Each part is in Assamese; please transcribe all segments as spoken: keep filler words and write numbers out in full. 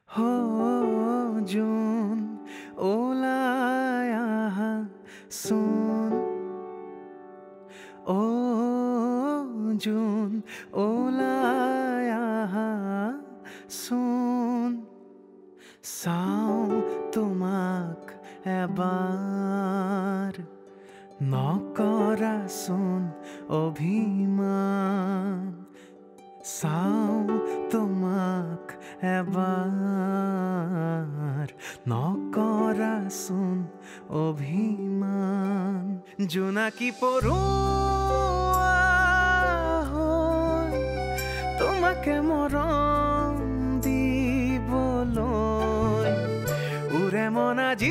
हो जून ओलाय आहा सोन ओ जून ओलाय आहा सोन চাও তোমাক এবাৰ নকৰাচোন অভিমান চাও তোমাক এবাৰ নকৰাচোন অভিমান জোনাকী পৰুৱা হৈ তোমাকে মৰম দিবলৈ উৰে মন আজি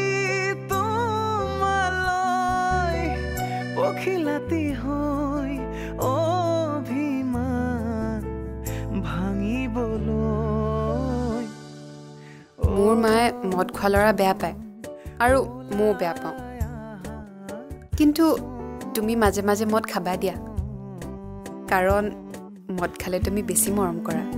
তোমালৈ পখিলাতি হৈ অভিমান ভাঙিবলৈ মোৰ মায়ে মদ খোৱা ল'ৰা বেয়া পায় আৰু ময়ো বেয়া পাওঁ কিন্তু তুমি মাজে মাজে মদ খাবা দিয়া কাৰণ মদ খালে তুমি বেছি মৰম কৰা